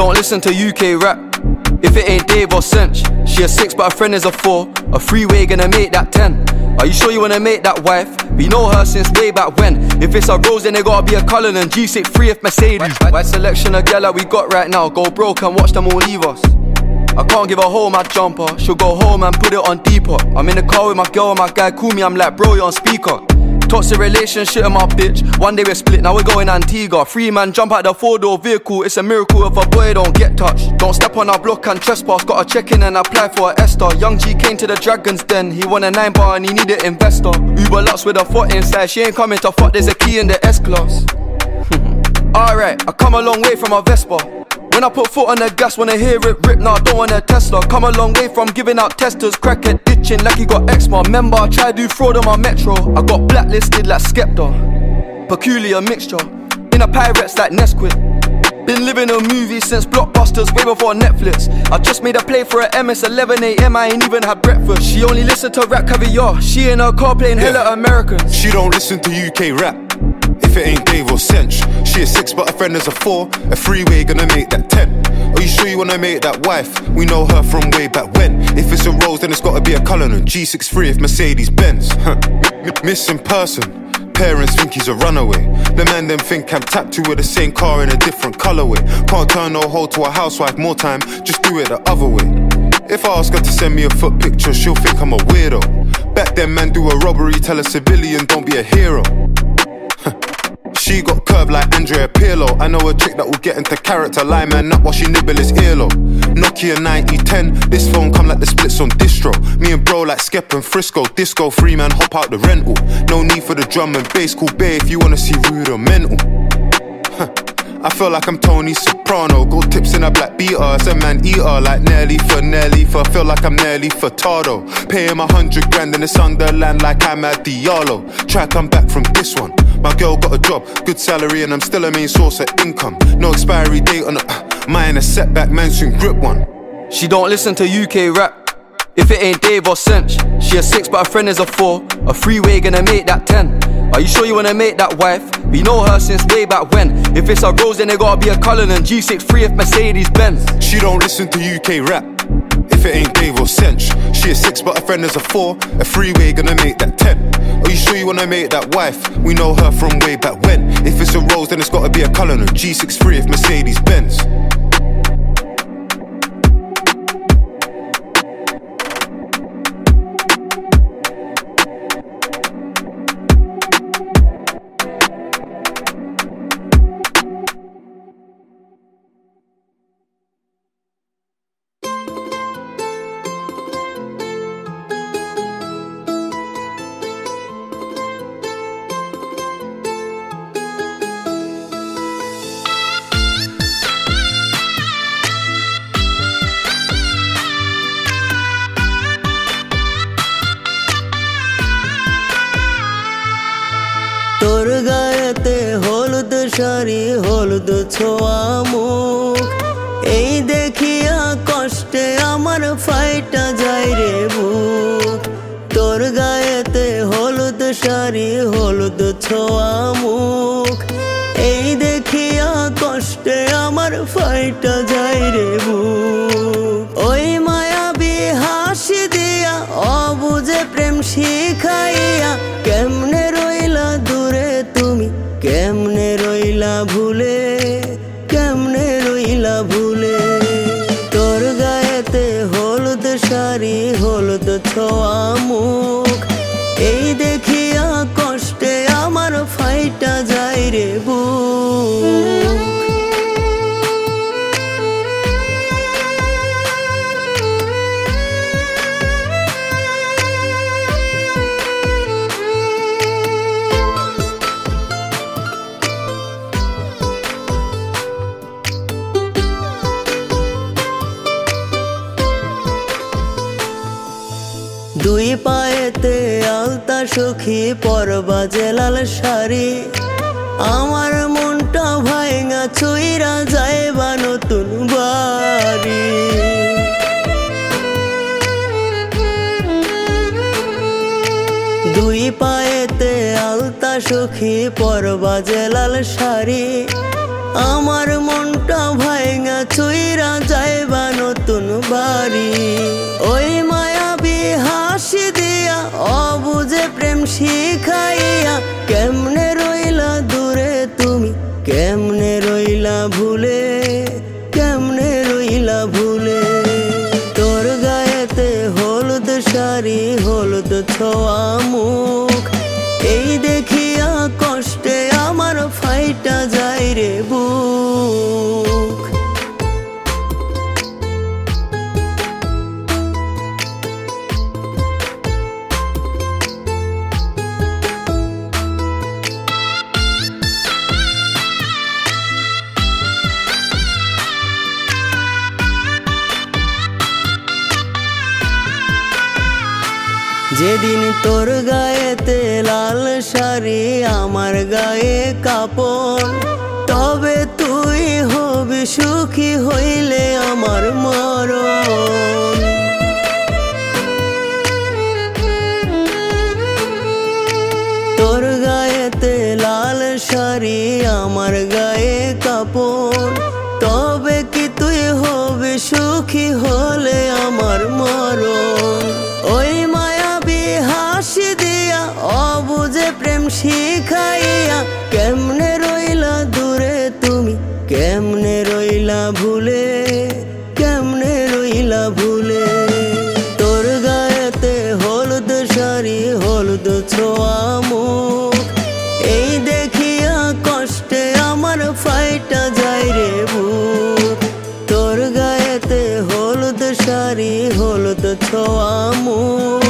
don't listen to UK rap if it ain't Dave or Cinch. She a 6 but her friend is a 4. A freeway gonna make that 10. Are you sure you wanna make that wife? We know her since way back when. If it's a Rose then it gotta be a Cullinan. G6 free if Mercedes. Wide selection of gal that we got right now. Go broke and watch them all leave us. I can't give her home my jumper. She'll go home and put it on deeper. I'm in the car with my girl and my guy call me. I'm like, bro, you're on speaker. Toxic relationship with my bitch. One day we're split, now we're going Antigua. Free man jump out the 4-door vehicle. It's a miracle if a boy don't get touched. Don't step on our block and trespass. Gotta check in and apply for a Esther. Young G came to the Dragons Den. He won a 9 bar and he needed investor. Uber Lux with a foot inside. She ain't coming to fuck, there's a key in the S-Class. Alright, I come a long way from a Vespa. When I put foot on the gas, wanna hear it rip, nah, I don't want a Tesla. Come a long way from giving out testers, crackhead itching like he got eczema. Remember, I tried to do fraud on my metro. I got blacklisted like Skepta. Peculiar mixture, in a Pyrex like Nesquik. Been living a movie since Blockbusters, way before Netflix. I just made a play for a MS 11 AM, I ain't even had breakfast. She only listened to rap caviar, she in her car playing hella Americans. She don't listen to UK rap if it ain't Dave or Cinch. She a 6 but her friend is a 4. A freeway gonna make that 10. Are you sure you wanna make that wife? We know her from way back when. If it's a Rose then it's gotta be a Cullinan. G6 free if Mercedes Benz. Missing person. Parents think he's a runaway. The man them think I'm tapped to with the same car in a different colorway. Can't turn no hoe to a housewife more time, just do it the other way. If I ask her to send me a foot picture, she'll think I'm a weirdo. Back then man do a robbery, tell a civilian don't be a hero. She got curved like Andrea Pirlo. I know a chick that will get into character. Lie man up while she nibble his earlobe. Nokia 9010, this phone come like the splits on distro. Me and bro like Skep and Frisco. Disco free man, hop out the rental. No need for the drum and bass, cool bay if you wanna see rudimental. I feel like I'm Tony Soprano. Gold tips in a black beater. It's a man eater like Nelly for. Feel like I'm Nelly Furtado. Pay him 100 grand in the Sunderland like I'm at Diallo. Try come back from this one. My girl got a job, good salary, and I'm still a main source of income. No expiry date on a mine, a setback, man soon grip one. She don't listen to UK rap if it ain't Dave or Cinch. She a 6 but her friend is a 4. A freeway gonna make that 10. Are you sure you wanna make that wife? We know her since way back when. If it's a Rose then it gotta be a Cullinan. G6 free if Mercedes Benz. She don't listen to UK rap if it ain't Dave or Cinch. She a 6 but her friend is a 4. A freeway gonna make that 10. Are you sure you wanna make that wife? We know her from way back when. If it's a Rose then it's gotta be a Cullinan. G6 free if Mercedes Benz. তোর গায়েতে হলুদ শাড়ি হলুদ ছোঁয়া মুখ এই দেখিয়া কষ্টে আমার ফাইটা যায় রে বুক তোর গায়েতে হলুদ শাড়ি হলুদ ছোঁয়া মুখ এই দেখিয়া কষ্টে আমার ফাইটা যায় রে বুক ওই মায়াবী হাসি দিয়া অবুঝে প্রেম শিখাইয়া কেমনে রইলা দূরে তুমি কেমনে রইলা ভুলে কেমনে রইলা ভুলে তোর গায়েতে হলুদ শাড়ি হলুদ ছোঁয়া মুখ এই দেখিয়া কষ্টে আমার ফাইটা যায় রে বুক দুই পায়েতে আলতা সখী পরবা যে লাল শাড়ি আমার মনটা ভাঙা ছুঁইরা যাইবা নতুন বাড়ি দুই পায়েতে আলতা সখী পরবা যে লাল শাড়ি আমার মনটা ভাঙা চইরা যাইবা নতুন বাড়ি। ওই মায়াবী হাসি দিয়া অবুঝে প্রেম শিখাইয়া কেমনে রইলা দূরে তুমি, কেমনে রইলা ভুলে, কেমনে রইলা ভুলে। তোর গায়েতে হলুদ শাড়ি হলুদ ছোঁয়া মুখ, এই দেখিয়া কষ্টে আমার ফাইটা যায় রে বুক। যেদিন তোর গায়েতে লাল শাড়ি আমার গায়ে কাপড়, তবে তুই হবি সুখী হইলে আমার মরণ। তোর গায়েতে লাল শাড়ি আমার গায়ে কাপড়, তবে কি তুই হবি সুখী হলে আমার মরণ। ওই মায়াবী হাসি দিয়া অবুঝে প্রেম শিখাইয়া কেমনে রইলা দূরে তুমি, কেমনে রইলা ভুলে, কেমনে রইলা ভুলে। তোর গায়েতে হলুদ শাড়ি হলুদ ছোঁয়া মুখ, এই দেখিয়া কষ্টে আমার ফাইটা যায় রে বুক। তোর গায়েতে হলুদ শাড়ি হলুদ ছোঁয়া মুখ,